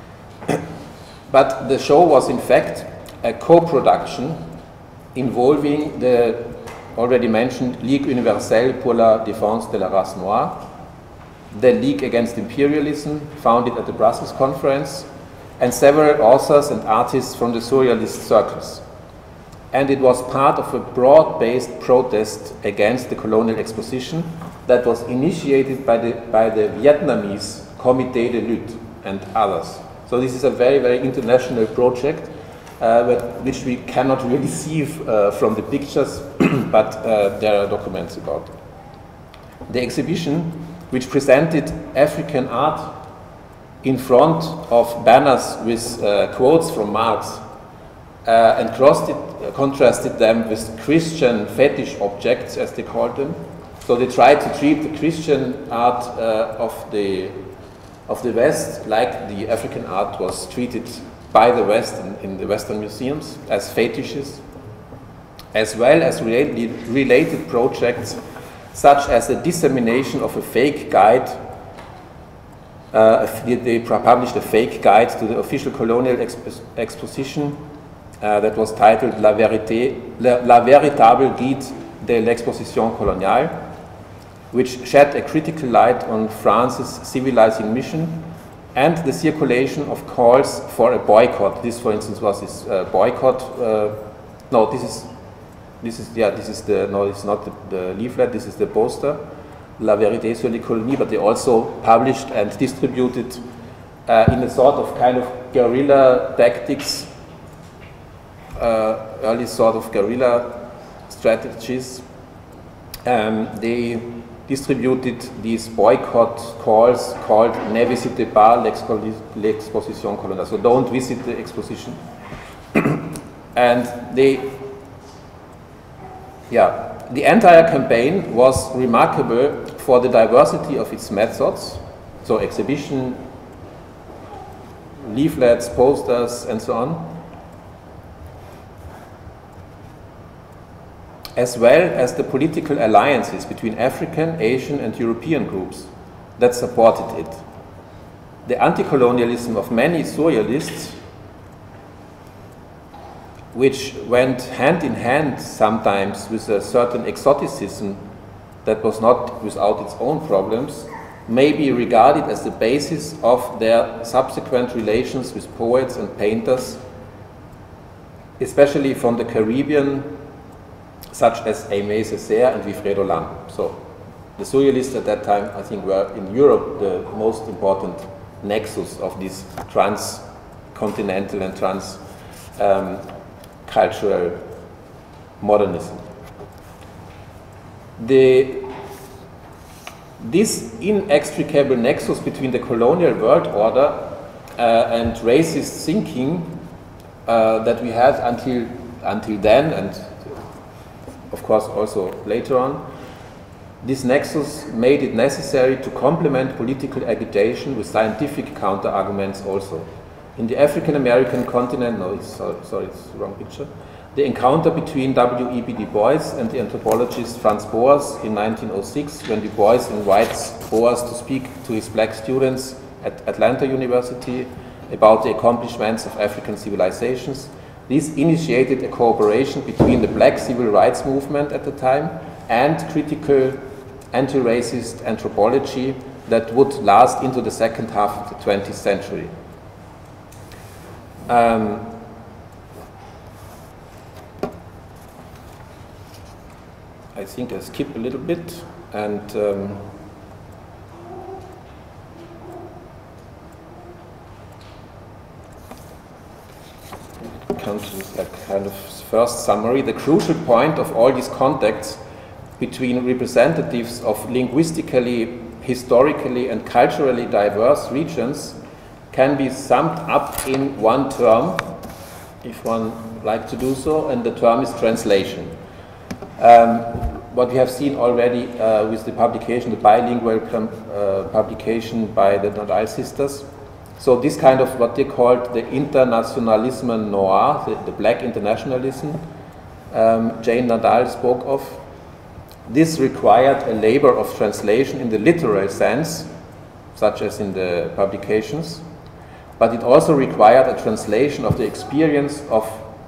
But the show was in fact a co-production involving the already mentioned Ligue Universelle pour la Défense de la Race Noire, the League Against Imperialism, founded at the Brussels Conference, and several authors and artists from the surrealist circles. And it was part of a broad-based protest against the colonial exposition that was initiated by the, by the Vietnamese Comité de Lutte and others. So this is a very, very international project, uh, but which we cannot really see uh, from the pictures, but uh, there are documents about it. The exhibition, which presented African art in front of banners with uh, quotes from Marx, Uh, and it, uh, contrasted them with Christian fetish objects, as they called them. So they tried to treat the Christian art uh, of the of the West like the African art was treated by the West in, in the Western museums as fetishes, as well as related, related projects such as the dissemination of a fake guide. Uh, they published a fake guide to the official colonial expo exposition. Uh, that was titled La, Vérité, La, La Véritable Guide de l'Exposition Coloniale, which shed a critical light on France's civilizing mission and the circulation of calls for a boycott. This, for instance, was this uh, boycott. Uh, no, this is, this is, yeah, this is the, no, it's not the, the leaflet, this is the poster, La Vérité sur les colonies, but they also published and distributed uh, in a sort of kind of guerrilla tactics. Uh, early sort of guerrilla strategies. Um, they distributed these boycott calls called Ne visitez pas l'exposition coloniale, so don't visit the exposition. And they, yeah, the entire campaign was remarkable for the diversity of its methods, so exhibition, leaflets, posters, and so on, as well as the political alliances between African, Asian, and European groups that supported it. The anti-colonialism of many surrealists, which went hand in hand sometimes with a certain exoticism that was not without its own problems, may be regarded as the basis of their subsequent relations with poets and painters, especially from the Caribbean, such as Aimé Césaire and Wilfredo Lam. So the surrealists at that time, I think, were in Europe the most important nexus of this transcontinental and trans um, cultural modernism. The, this inextricable nexus between the colonial world order uh, and racist thinking uh, that we had until, until then, and of course also later on, this nexus made it necessary to complement political agitation with scientific counter-arguments also. In the African American continent, no, it's, sorry, sorry, it's the wrong picture. The encounter between W E B Du Bois and the anthropologist Franz Boas in nineteen oh six, when Du Bois invites Boas to speak to his black students at Atlanta University about the accomplishments of African civilizations. This initiated a cooperation between the black civil rights movement at the time and critical anti-racist anthropology that would last into the second half of the twentieth century. Um, I think I skip a little bit and um, come to a kind of first summary. The crucial point of all these contacts between representatives of linguistically, historically, and culturally diverse regions can be summed up in one term, if one like to do so, and the term is translation. Um, what we have seen already uh, with the publication, the bilingual uh, publication by the Nadal sisters. So this kind of what they called the internationalisme noir, the, the black internationalism, um, Jane Nadal spoke of. This required a labor of translation in the literal sense, such as in the publications, but it also required a translation of the experience of,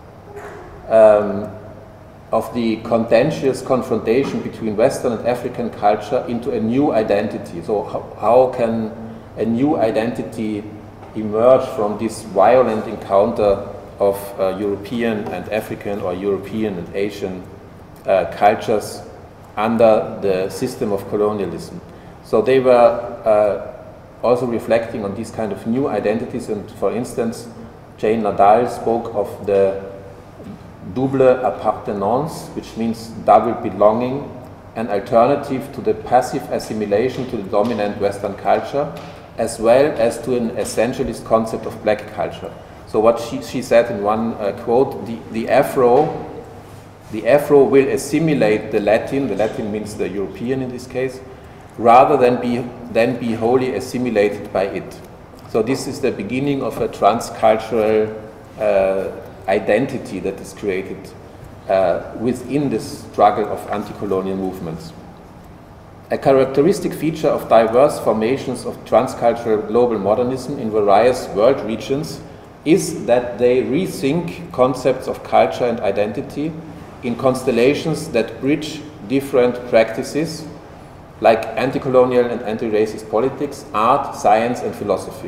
um, of the contentious confrontation between Western and African culture into a new identity. So how, how can a new identity emerge from this violent encounter of uh, European and African or European and Asian uh, cultures under the system of colonialism? So they were uh, also reflecting on these kind of new identities, and for instance, Jane Nadal spoke of the double appartenance, which means double belonging, an alternative to the passive assimilation to the dominant Western culture, as well as to an essentialist concept of black culture. So what she, she said in one uh, quote, the, the Afro The Afro will assimilate the Latin, the Latin means the European in this case, rather than be, than be wholly assimilated by it. So this is the beginning of a transcultural uh, identity that is created uh, within this struggle of anti-colonial movements. A characteristic feature of diverse formations of transcultural global modernism in various world regions is that they rethink concepts of culture and identity in constellations that bridge different practices like anti-colonial and anti-racist politics, art, science, and philosophy.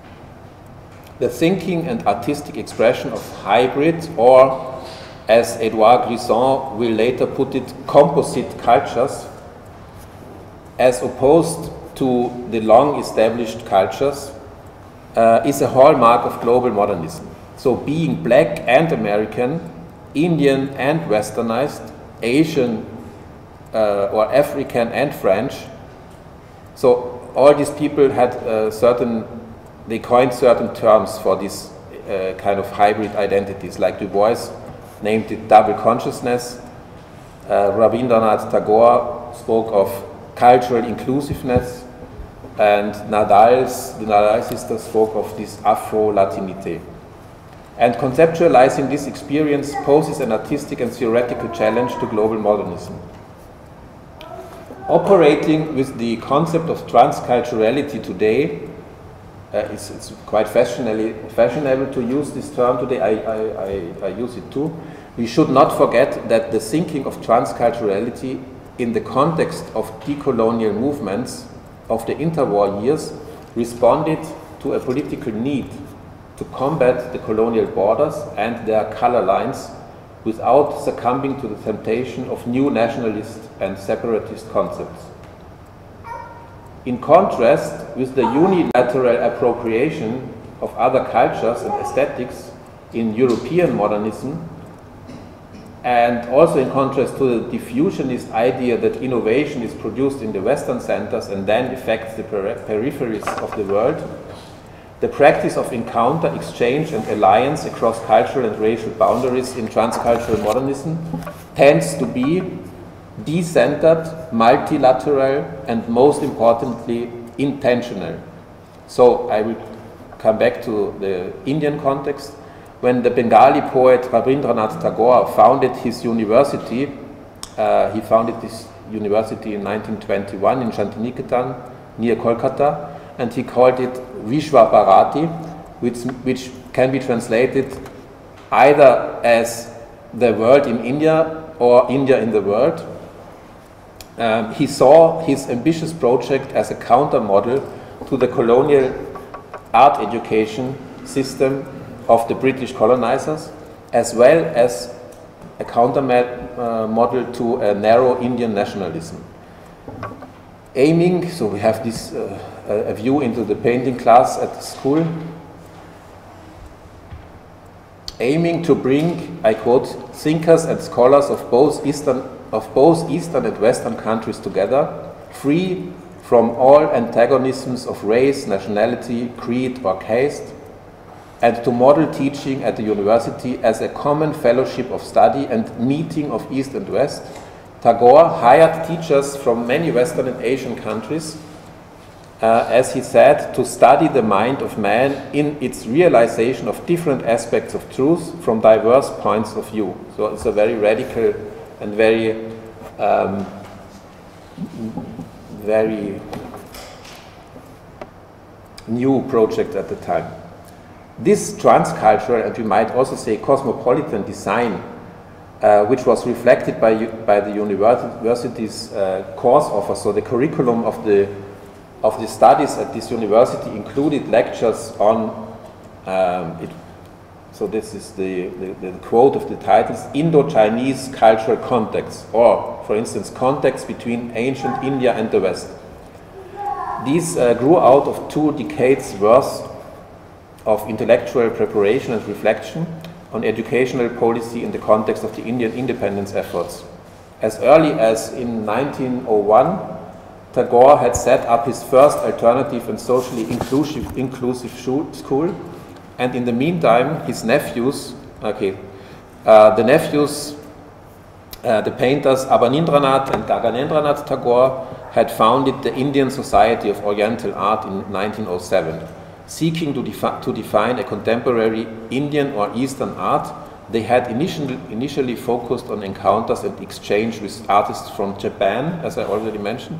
The thinking and artistic expression of hybrid, or as Edouard Glissant will later put it, composite cultures, as opposed to the long-established cultures, uh, is a hallmark of global modernism. So being black and American, Indian and Westernized, Asian uh, or African and French. So all these people had uh, certain, they coined certain terms for these uh, kind of hybrid identities, like Du Bois named it double consciousness. Uh, Rabindranath Tagore spoke of cultural inclusiveness, and Nadal's, the Nadal sisters spoke of this Afro-Latinité. And conceptualizing this experience poses an artistic and theoretical challenge to global modernism. Operating with the concept of transculturality today, uh, it's, it's quite fashionably, fashionable to use this term today, I, I, I, I use it too. We should not forget that the thinking of transculturality in the context of decolonial movements of the interwar years responded to a political need to combat the colonial borders and their color lines without succumbing to the temptation of new nationalist and separatist concepts. In contrast with the unilateral appropriation of other cultures and aesthetics in European modernism, and also in contrast to the diffusionist idea that innovation is produced in the Western centers and then affects the peri peripheries of the world, the practice of encounter, exchange, and alliance across cultural and racial boundaries in transcultural modernism tends to be decentered, multilateral, and most importantly, intentional. So I will come back to the Indian context. When the Bengali poet Rabindranath Tagore founded his university, uh, he founded this university in nineteen twenty-one in Shantiniketan near Kolkata, and he called it Vishwa Bharati, which, which can be translated either as the world in India or India in the world. Um, he saw his ambitious project as a counter model to the colonial art education system of the British colonizers, as well as a counter uh, model to a narrow Indian nationalism. Aiming, so we have this uh, a view into the painting class at the school, aiming to bring, I quote, thinkers and scholars of both Eastern of both Eastern and Western countries together, free from all antagonisms of race, nationality, creed, or caste, and to model teaching at the university as a common fellowship of study and meeting of East and West. Tagore hired teachers from many Western and Asian countries, uh, as he said, to study the mind of man in its realization of different aspects of truth from diverse points of view. So it's a very radical and very, um, very new project at the time. This transcultural, and we might also say cosmopolitan design, uh, which was reflected by, by the university's uh, course offer, so the curriculum of the, of the studies at this university included lectures on, um, it, so this is the, the, the quote of the titles, Indo-Chinese cultural contexts, or, for instance, contexts between ancient India and the West. These uh, grew out of two decades worth of intellectual preparation and reflection on educational policy in the context of the Indian independence efforts. As early as in nineteen oh one, Tagore had set up his first alternative and socially inclusive, inclusive school, and in the meantime, his nephews, okay, uh, the nephews, uh, the painters Abanindranath and Gaganendranath Tagore had founded the Indian Society of Oriental Art in nineteen oh seven. Seeking to, defi to define a contemporary Indian or Eastern art, they had initially, initially focused on encounters and exchange with artists from Japan, as I already mentioned.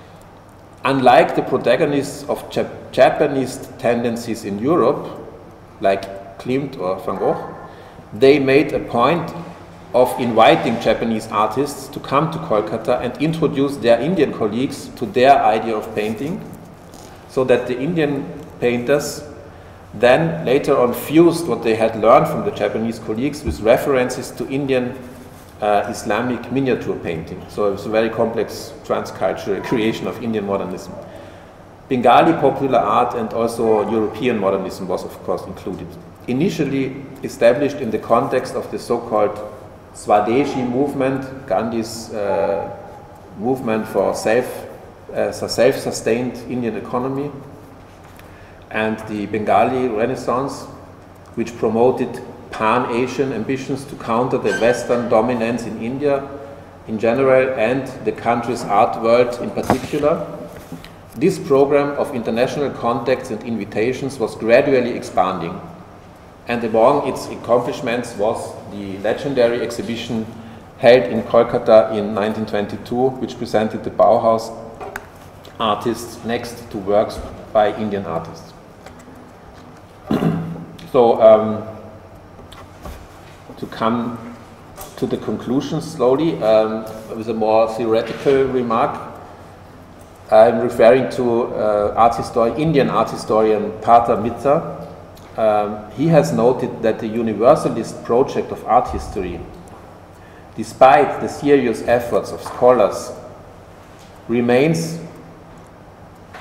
Unlike the protagonists of Jap Japanese tendencies in Europe, like Klimt or Van Gogh, they made a point of inviting Japanese artists to come to Kolkata and introduce their Indian colleagues to their idea of painting, so that the Indian painters then later on fused what they had learned from the Japanese colleagues with references to Indian uh, Islamic miniature painting. So it was a very complex transcultural creation of Indian modernism. Bengali popular art and also European modernism was of course included. Initially established in the context of the so-called Swadeshi movement, Gandhi's uh, movement for self, uh, self-sustained Indian economy, and the Bengali Renaissance, which promoted pan-Asian ambitions to counter the Western dominance in India in general and the country's art world in particular. This program of international contacts and invitations was gradually expanding, and among its accomplishments was the legendary exhibition held in Kolkata in nineteen twenty-two, which presented the Bauhaus artists next to works by Indian artists. So, um, to come to the conclusion slowly, um, with a more theoretical remark, I'm referring to uh, art historian, Indian art historian Partha Mitta. Um, he has noted that the universalist project of art history, despite the serious efforts of scholars, remains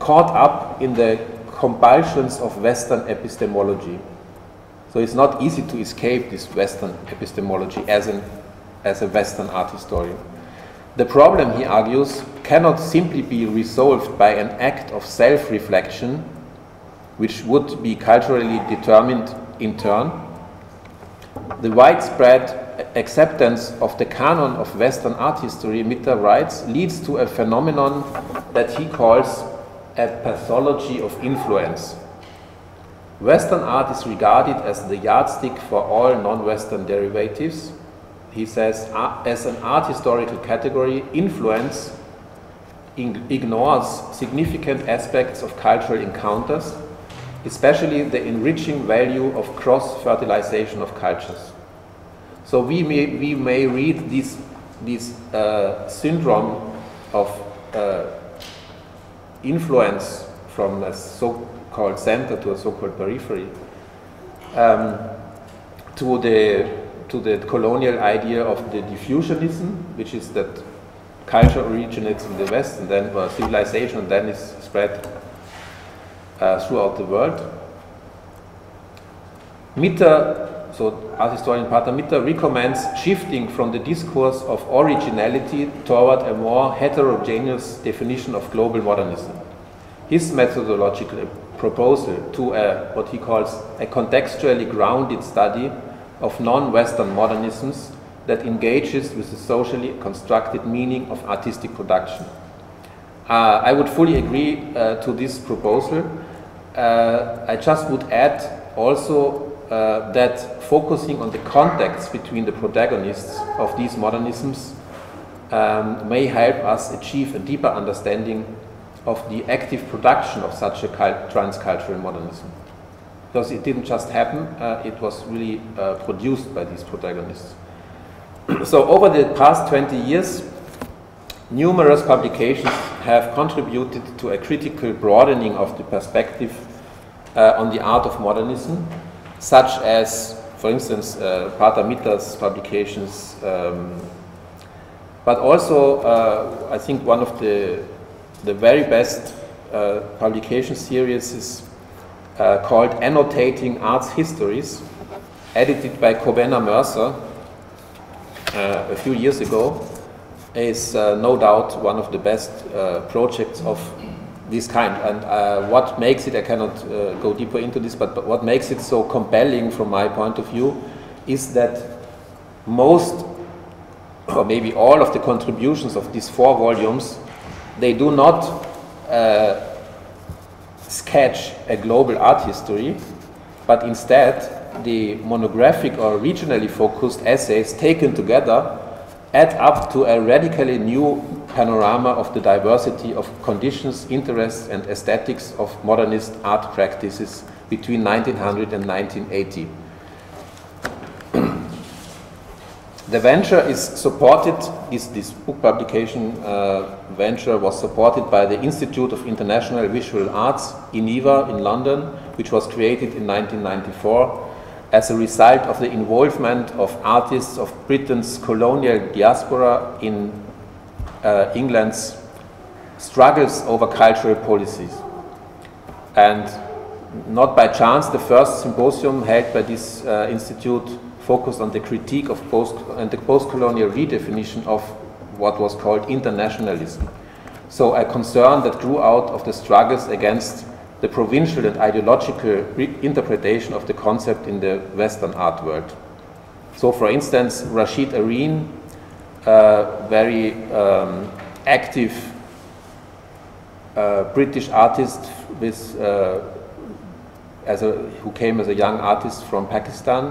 caught up in the compulsions of Western epistemology. So it's not easy to escape this Western epistemology as, an, as a Western art historian. The problem, he argues, cannot simply be resolved by an act of self-reflection, which would be culturally determined in turn. The widespread acceptance of the canon of Western art history, Mitter writes, leads to a phenomenon that he calls a pathology of influence. Western art is regarded as the yardstick for all non-Western derivatives. He says, as an art historical category, influence ignores significant aspects of cultural encounters, especially the enriching value of cross-fertilization of cultures. So we may, we may read this, this uh, syndrome of uh, influence from a so-called center to a so-called periphery um, to the to the colonial idea of the diffusionism, which is that culture originates in the West and then uh, civilization and then is spread uh, throughout the world. Mitter, so art historian Pater Mitter, recommends shifting from the discourse of originality toward a more heterogeneous definition of global modernism. His methodological proposal to a, what he calls a contextually grounded study of non-Western modernisms that engages with the socially constructed meaning of artistic production. Uh, I would fully agree uh, to this proposal. Uh, I just would add also uh, that focusing on the context between the protagonists of these modernisms um, may help us achieve a deeper understanding of the active production of such a transcultural modernism. Because it didn't just happen, uh, it was really uh, produced by these protagonists. So over the past twenty years, numerous publications have contributed to a critical broadening of the perspective uh, on the art of modernism, such as, for instance, uh, Pater Mitter's publications, um, but also uh, I think one of the, the very best uh, publication series is Uh, called Annotating Arts Histories, edited by Cobenna Mercer uh, a few years ago, is uh, no doubt one of the best uh, projects of this kind. And uh, what makes it, I cannot uh, go deeper into this, but, but what makes it so compelling from my point of view is that most, or maybe all of the contributions of these four volumes, they do not uh, sketch a global art history, but instead the monographic or regionally focused essays taken together add up to a radically new panorama of the diversity of conditions, interests and aesthetics of modernist art practices between nineteen hundred and nineteen eighty. The venture is supported, this, this book publication uh, venture was supported by the Institute of International Visual Arts, I N I V A, in London, which was created in nineteen ninety-four as a result of the involvement of artists of Britain's colonial diaspora in uh, England's struggles over cultural policies. And not by chance, the first symposium held by this uh, institute focused on the critique of post and the post-colonial redefinition of what was called internationalism. So a concern that grew out of the struggles against the provincial and ideological interpretation of the concept in the Western art world. So for instance, Rashid Areen, uh, very um, active uh, British artist with, uh, as a, who came as a young artist from Pakistan,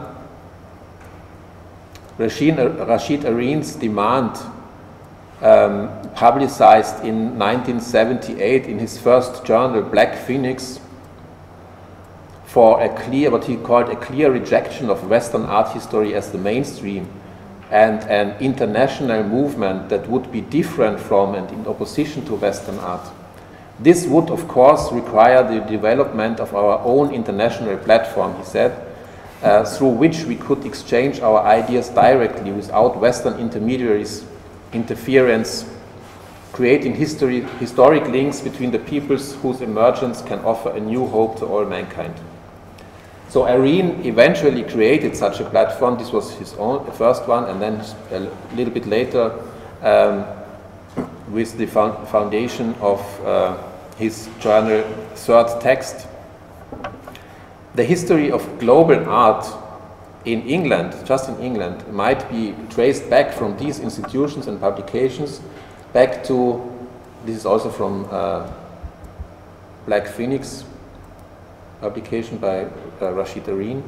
Rashid, Rashid Areen's demand, um, publicized in nineteen seventy-eight in his first journal, Black Phoenix, for a clear, what he called a clear rejection of Western art history as the mainstream and an international movement that would be different from and in opposition to Western art. This would, of course, require the development of our own international platform, he said, Uh, through which we could exchange our ideas directly without Western intermediaries' interference creating history, historic links between the peoples whose emergence can offer a new hope to all mankind. So Arene eventually created such a platform. This was his own the first one, and then a little bit later, um, with the foundation of uh, his journal Third Text. The history of global art in England, just in England, might be traced back from these institutions and publications back to, this is also from uh, Black Phoenix, publication by uh, Rashid Arene.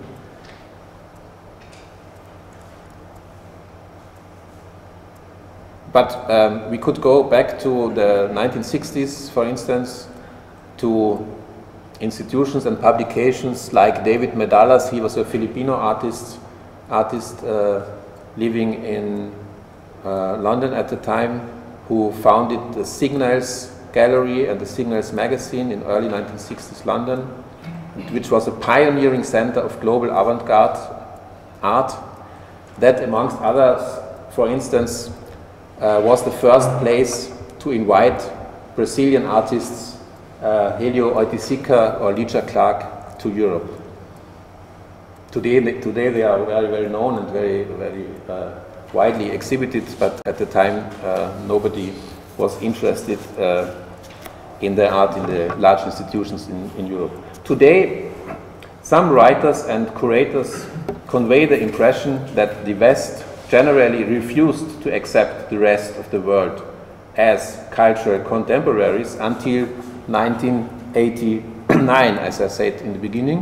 But um, we could go back to the nineteen sixties, for instance, to institutions and publications like David Medalas. He was a Filipino artist, artist uh, living in uh, London at the time, who founded the Signals Gallery and the Signals magazine in early nineteen sixties London, which was a pioneering center of global avant-garde art that, amongst others, for instance, uh, was the first place to invite Brazilian artists uh, Helio Oiticica or Lygia Clark to Europe. Today, they, today they are very, very known and very, very uh, widely exhibited, but at the time uh, nobody was interested uh, in their art in the large institutions in, in Europe. Today, some writers and curators convey the impression that the West generally refused to accept the rest of the world as cultural contemporaries until nineteen eighty-nine, as I said in the beginning,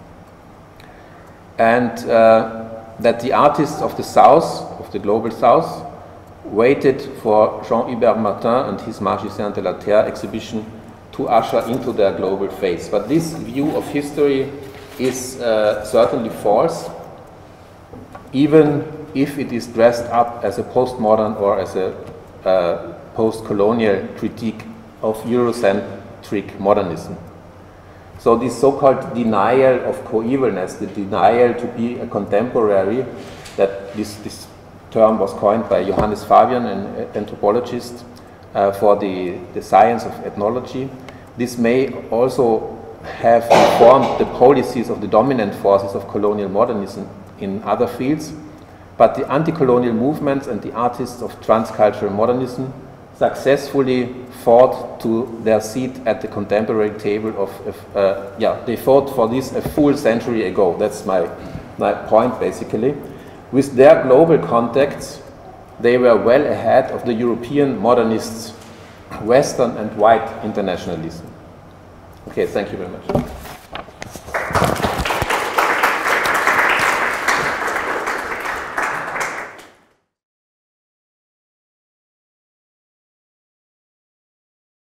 and uh, that the artists of the South, of the global South, waited for Jean-Hubert Martin and his Magiciens de la Terre exhibition to usher into their global phase. But this view of history is uh, certainly false, even if it is dressed up as a postmodern or as a uh, post-colonial critique of Eurocentric modernism. So this so-called denial of coevalness, the denial to be a contemporary, that this, this term was coined by Johannes Fabian, an anthropologist, uh, for the, the science of ethnology. This may also have informed the policies of the dominant forces of colonial modernism in other fields, but the anti-colonial movements and the artists of transcultural modernism successfully fought to their seat at the contemporary table of, of uh, yeah, they fought for this a full century ago. That's my, my point, basically. With their global contacts, they were well ahead of the European modernists' Western and white internationalism. Okay, thank you very much.